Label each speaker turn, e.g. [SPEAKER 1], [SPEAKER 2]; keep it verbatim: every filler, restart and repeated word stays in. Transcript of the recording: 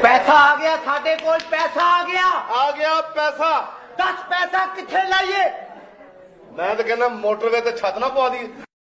[SPEAKER 1] पैसा आ गया साडे कोल, पैसा आ गया
[SPEAKER 2] आ गया पैसा।
[SPEAKER 1] दस पैसा किथे लाइए?
[SPEAKER 2] मैं तो कहना मोटरवे ते छत ना पवा दी।